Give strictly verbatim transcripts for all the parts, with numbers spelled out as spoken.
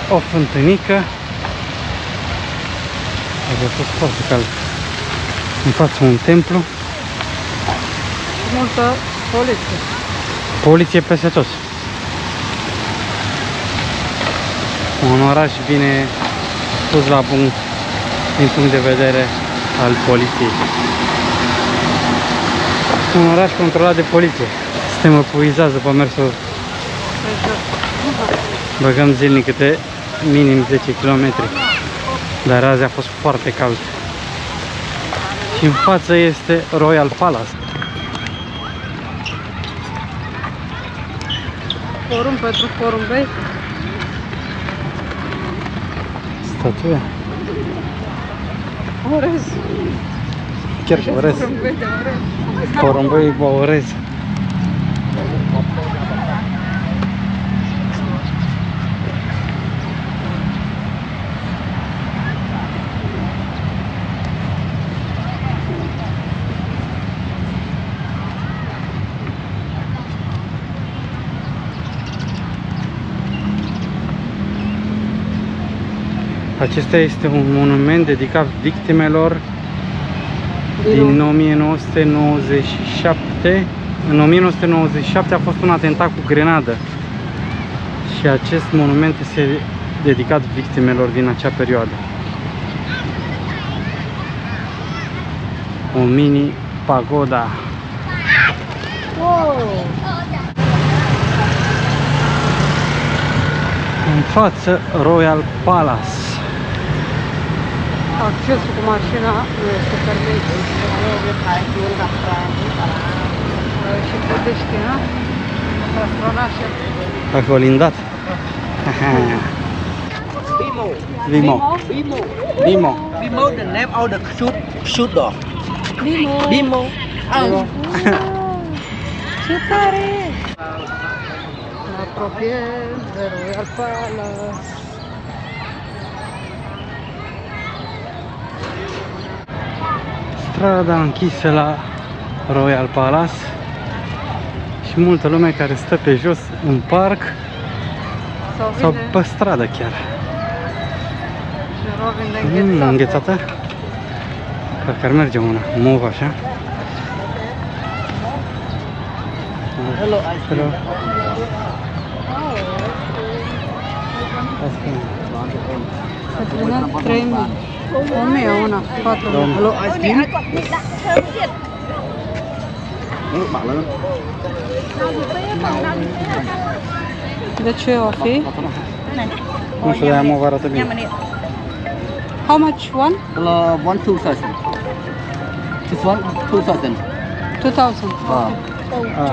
o fântânică. A fost foarte cald. În față un templu. Multă poliție. Poliție peste tot. Un oraș bine pus la punct din punct de vedere al poliției. Un oraș controlat de poliție. Suntem epuizați după mersul. Băgăm zilnic câte minim zece kilometri. Dar azi a fost foarte cald. Și în față este Royal Palace. Forum pentru porumbei. Statuia. Orez. Chiar că orez. Porumbei vă orez. Acesta este un monument dedicat victimelor din o mie nouă sute nouăzeci și șapte. În o mie nouă sute nouăzeci și șapte a fost un atentat cu grenadă. Și acest monument este dedicat victimelor din acea perioadă. O mini pagoda. Wow. În față Royal Palace. Accesul cu mașina nu este permis. Și plătești, nu? Rastronașe. Dacă o lindat. Bimo. Vimo. Bimo. Vimo. Bimo, the name of the shoot shoot dog. Bimo. Bimo. Vimo. Ce tare! Ne apropiem de Royal Palace. Strada închisă la Royal Palace și multă lume care stă pe jos în parc Sau, sau vine, pe stradă chiar. cineva vinde Mm, înghețată. înghețată? Parcă ar merge una, mov așa. Hello, ice Hello. cream. Se prinde trei mii. o mie una, patru mii. Hello, ice cream. Ừ, bảo lớn. De ce o fi? Nu știu, de-aia mov arată bine. How much one? Hello, one two thousand. This one two thousand. two thousand. Ah. Ah.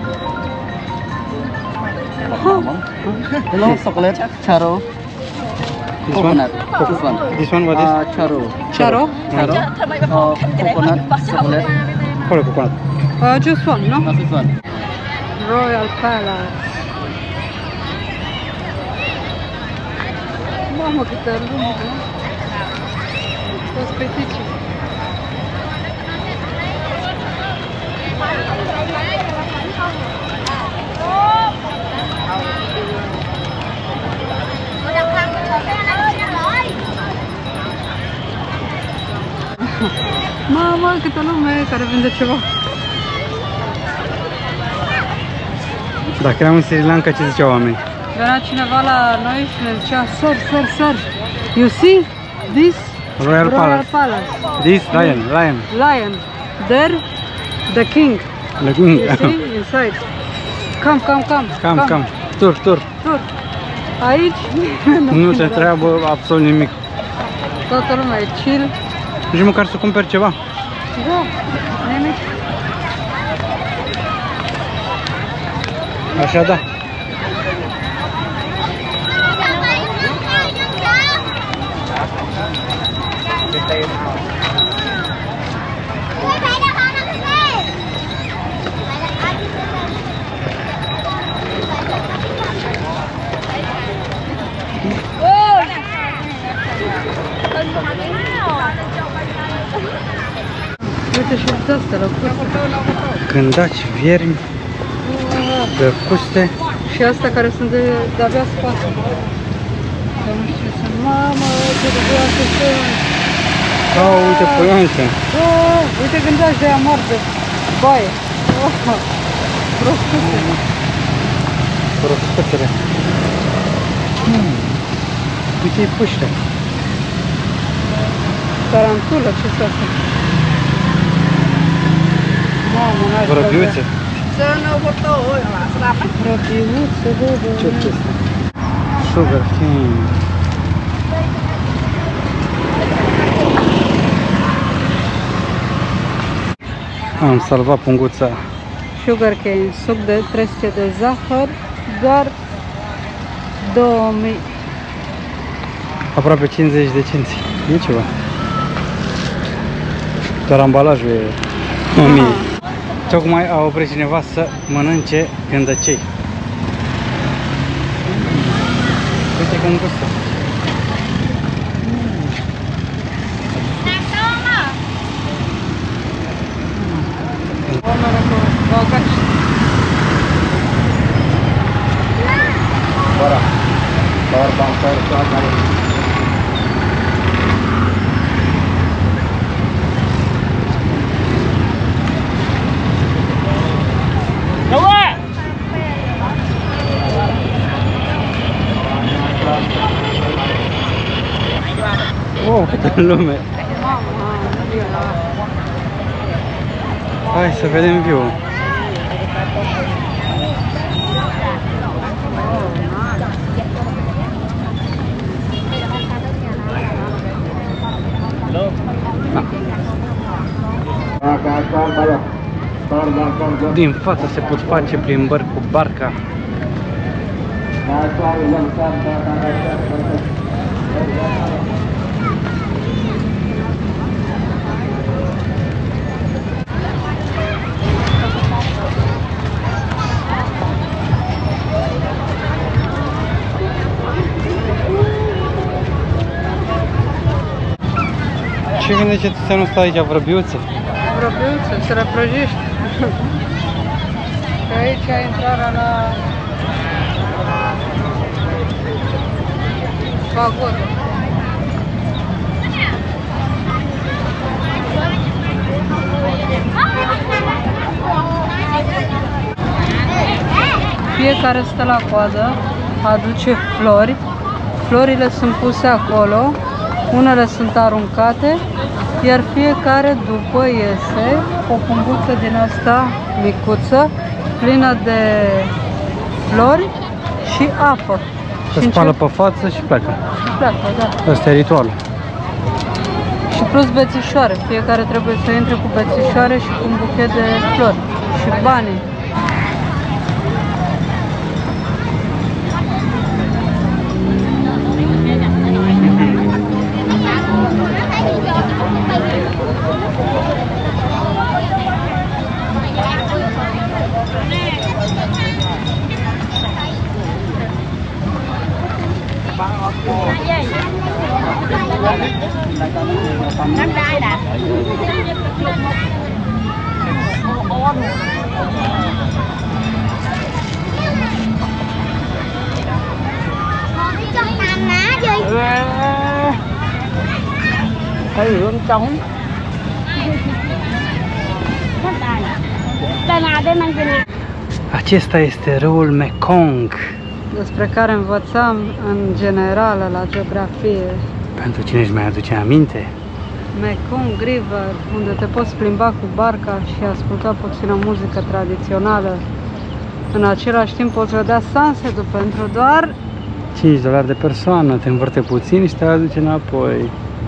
Hello, chocolate, charo, This one? coconut. This one. This one, what is? Uh, charo. Charo? Charo. Uh, coconut, chocolate. Care coconut? Uh, just one, no? Uh, this one. Royal Palace. Mamă, câtă lume, nu? Toți peticii. Mamă, câtă lume care vinde ceva. Dacă eram în Sri Lanka, ce ziceau oamenii? Venea cineva la noi și ne zicea, sir, sir, sir, you see this Royal Palace. Palace. This lion, lion. Lion. There, the king. The king. You see, inside. Come, come, come. Cam, cam. Tur, tur. Tur. Aici Nu te treabă absolut nimic. toată lumea e chill. Nici măcar să cumperi ceva. Da, nimic. Așa da. Uite și de-astea lăcuste. Cândaci, viermi, lăcuste. Și astea care sunt de, de-abia spate. Că nu știu ce sunt. Mamă, ce de groase sunt! Oh, uite puianțe! Oh, uite gândași de aia mari de baie! Oh, proscuțe! Proscuțele! Hmm. Uite-i puște! Tarantulă, ce-s asta? Mamă, n-aș Vrăbiuțe! Vrăbiuțe, bă, bă! Ce-o chestie? Sugar cane! Am salvat punguța. Sugar cane, suc de trei sute de zahăr, doar două mii. Aproape cincizeci de cenți. E ceva. Doar ambalajul e o mie. Tocmai a oprit cineva să mănânce gândăcei. Uite cum gustă. Oameni cu bagași. Bora. Bora, bora, bora, bora. Wow, câtă lume! Hai să vedem view-ul. Din față se pot face plimbări cu barca. Ce gândește tu să nu stai aici, vrăbiuță? Vrăbiuță, să le prăjești. Că aici e intrarea la pagodă. Fiecare stă la coadă, aduce flori. Florile sunt puse acolo. Unele sunt aruncate, iar fiecare după iese o punguță din asta micuță, plină de flori și apă. Se spală pe față și pleacă. Și pleacă, da. Asta e ritualul. Și plus bețișoare. Fiecare trebuie să intre cu bețișoare și cu un buchet de flori. Și banii. Năm đai đã. Thấy hương trống. Acesta este râul Mekong. Despre care învățam în generală la geografie. Pentru cine își mai aduce aminte. Mekong River, unde te poți plimba cu barca și asculta puțină muzică tradițională. În același timp poți vedea sunset-ul pentru doar cinci dolari de persoană, te învârte puțin și te aduce înapoi.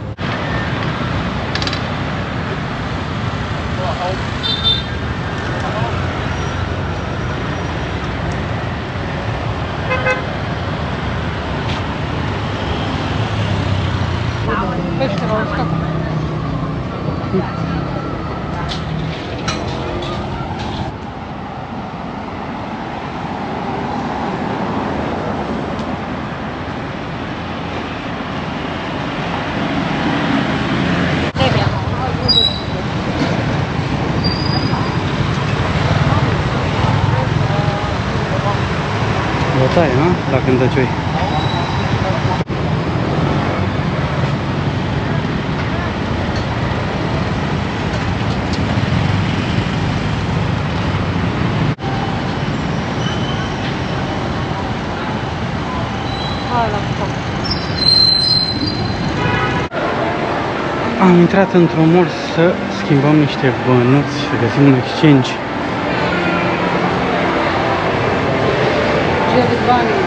peștera uscat. Bătaie, nu? La Cântăcioi. Hai la foc. Am intrat într-un mall să schimbăm niște bănuți, să găsim un exchange. Jelly bunny.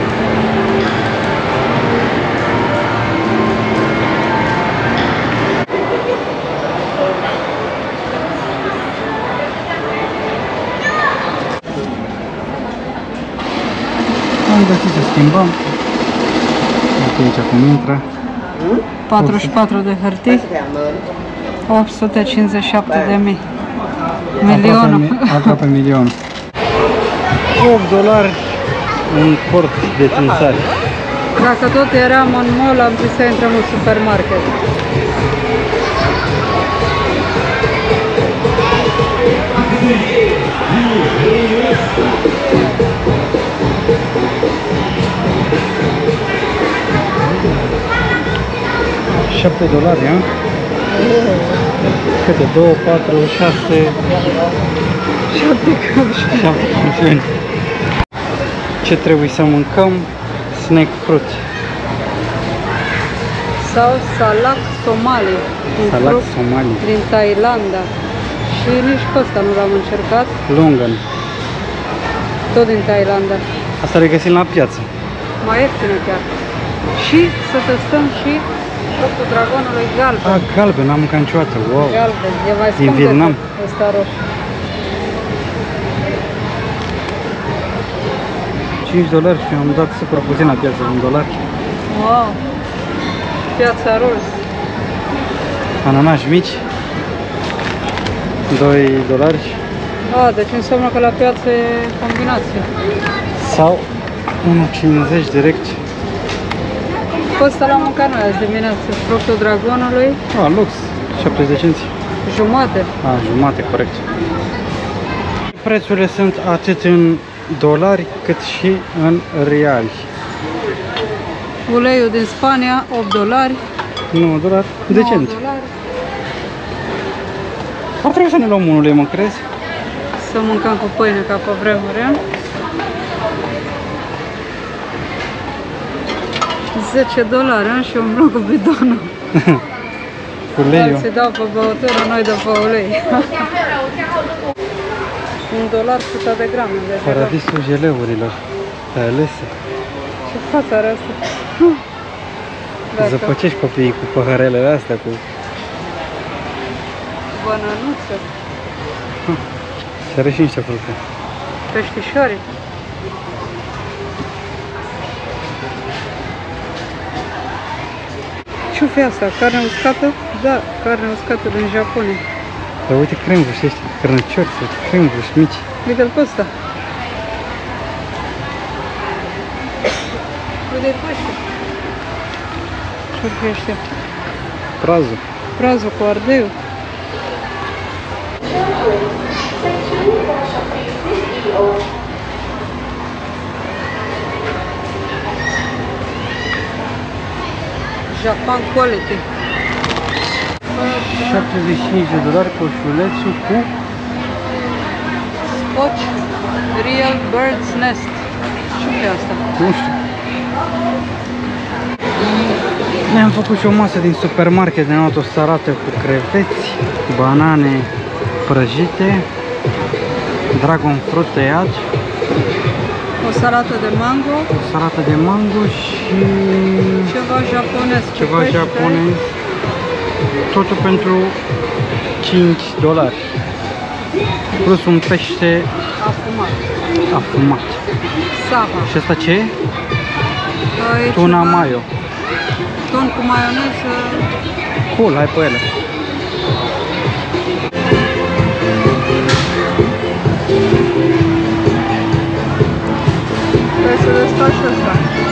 Am găsit să schimbăm. Uite aici cum intră. patruzeci și patru de hârtii. opt sute cincizeci și șapte de mii. Milionul. Aproape, aproape milion. opt dolari un port de țânțari. Dacă tot eram în mall, am zis să intrăm în supermarket. șapte dolari, a? Câte? doi, patru, șase... șapte capșuni. șapte capșuni. Ce trebuie să mâncăm? Snack fruit. Sau salak somali. Un Salak fruct somali. din Thailanda. Și nici pe ăsta nu l-am încercat. Longan. Tot din Thailanda. Asta le găsim la piață. Mai ieftine chiar. Și să testăm și fructul dragonului galben. Ah, galben, n-am mâncat niciodată. Wow. Galben. E mai Din scump Vietnam. decât ăsta roșu. cinci dolari și am dat super puțin la piață, un dolar. Wow. Piața roz. Ananași mici. doi dolari. A, deci înseamnă că la piață e combinație. Sau unu cincizeci direct. Pe ăsta l-am mâncat noi azi dimineață. Fructul dragonului. Ah, lux. șaptezeci de cenți. Jumate. Ah, jumate, corect. Prețurile sunt atât în dolari cât și în reali. Uleiul din Spania, opt dolari. nouă dolari. Decent. nouă dolari. Ar trebui să ne luăm unul, mă crezi? Să mâncăm cu pâine ca pe vremuri. zece dolari, a? Și umblăm cu bidonul. Uleiul. Se dau pe băutură, noi dăm pe ulei. Un dolar sută de grame. De Paradisul geleurilor. Pe alese. Ce față are asta? Zăpăcești copiii cu paharelele astea, cu... Bănănuță. Și are și niște fructe. Peștișori. Ce-o fi asta? Carne uscată? Da, carne uscată din Japonia. Dar uite cremvuși ăștia, crănăciori, cremvuși mici. Uite-l pe ăsta. Uite-l pe ăștia. Ce-o fi ăștia? Prazul. Prazul cu ardeiul. Japan Quality. șaptezeci și cinci de dolari coșulețul cu... Scotch Real Bird's Nest. Ce e asta? Nu știu. Ne-am făcut și o masă din supermarket, ne-am luat o salată cu creveți, banane prăjite, dragon fruit tăiat, O salată de mango. o salată de mango și Ceva japonez. ceva pește. japonez. Totul pentru cinci dolari. Plus un pește Afumat. afumat. Saba. Și asta ce e? E Tuna ceva- mayo. Tun cu maioneză. Cool, hai pe ele. Trebuie să desfaci asta.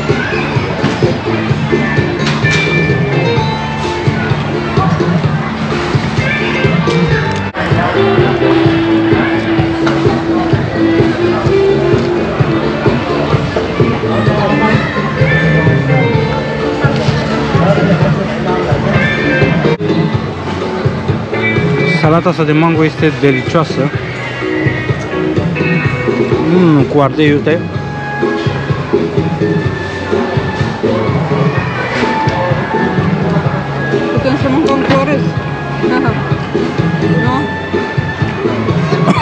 Salata asta de mango este delicioasă. Mm, cu ardei, uite.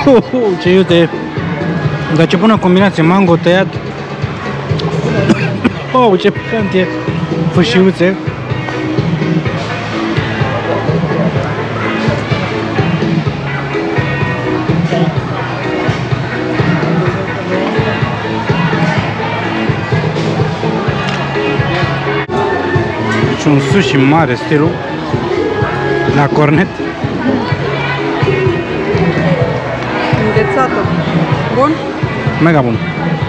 Ce iute! Dar ce bună combinație, mango tăiat. Oh, ce picant e! Fâșiuțe. Deci un sushi mare, stilul la cornet. Înghețată. Bun? Mega bun.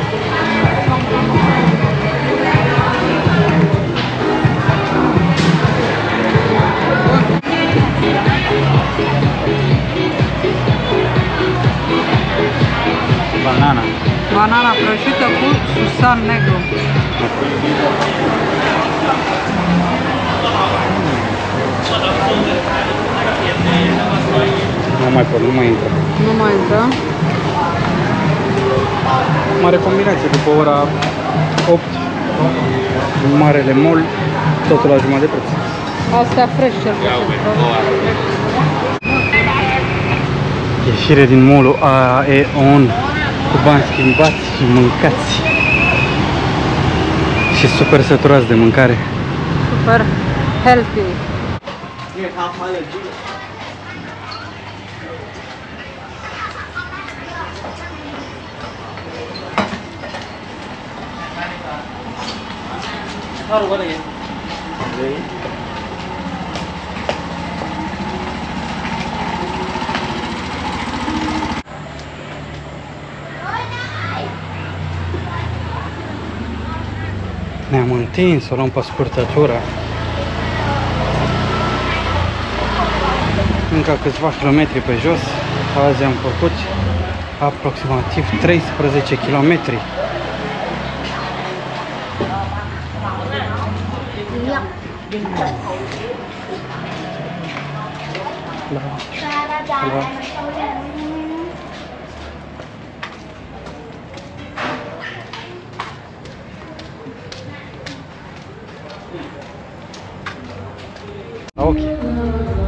Banana. Banana prăjită cu susan negru. Nu mai pot, nu mai intră. Nu mai intră. Mare combinație, după ora opt, marele mall, totul la jumătate de preț. Astea fresh cel puțin. Ieșire din mall-ul Aeon cu bani schimbați și mâncați. Și super săturați de mâncare. Super healthy. Ne-am întins, o luăm pe scurtătură. Încă câțiva kilometri pe jos. Azi am făcut aproximativ treisprezece kilometri. La, la. Ok.